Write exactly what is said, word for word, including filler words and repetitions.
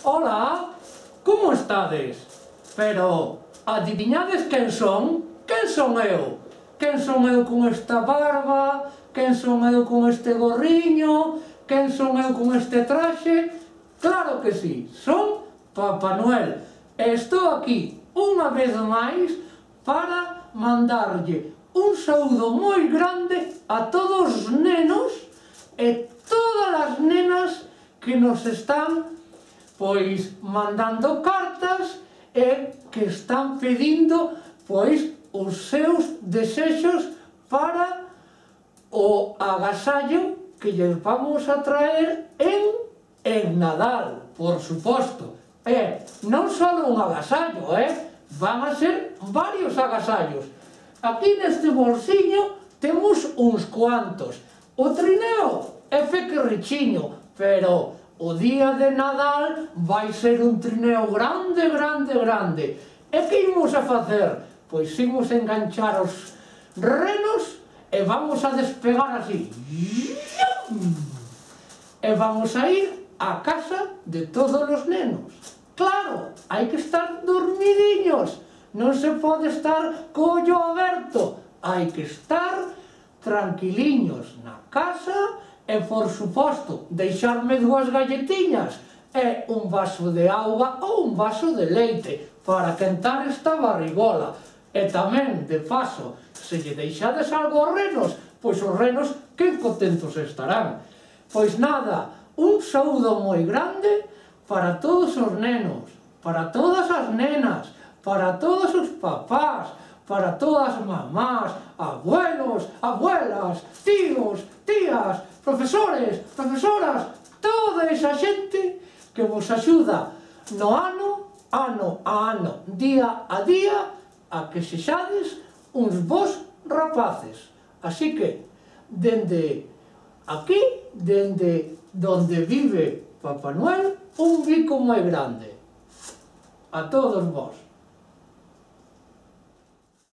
Ola, como estades? Pero, adivinades quen son? Quen son eu? Quen son eu con esta barba? Quen son eu con este gorriño? Quen son eu con este traxe? Claro que sí, son Papá Noel. E estou aquí, unha vez máis, para mandarlle un saúdo moi grande a todos os nenos e todas as nenas que nos están pois mandando cartas e que están pedindo pois os seus desexos para o agasallo que lles vamos a traer en, en Nadal, por suposto. E non só un agasallo, eh? Van a ser varios agasallos. Aquí neste bolsiño temos uns cuantos. O trineo é pequerrichiño, pero o día de Nadal vai ser un trineo grande, grande, grande. E que imos a facer? Pois imos enganchar os renos e vamos a despegar así. E vamos a ir á casa de todos os nenos. Claro, hai que estar dormidiños. Non se pode estar co ollo aberto. Hai que estar tranquiliños na casa e, por suposto, deixarme dúas galletiñas e un vaso de auga ou un vaso de leite para quentar esta barrigola. E tamén, de paso, se lle deixades algo aos renos, pois os renos que contentos estarán. Pois nada, un saúdo moi grande para todos os nenos, para todas as nenas, para todos os papás, para todas as mamás, abuelos, abuelas, tíos, tías, profesores, profesoras, toda esa xente que vos axuda no ano, ano a ano, día a día, a que sexades uns bons rapaces. Así que, dende aquí, dende donde vive Papá Noel, un bico moi grande. A todos vos.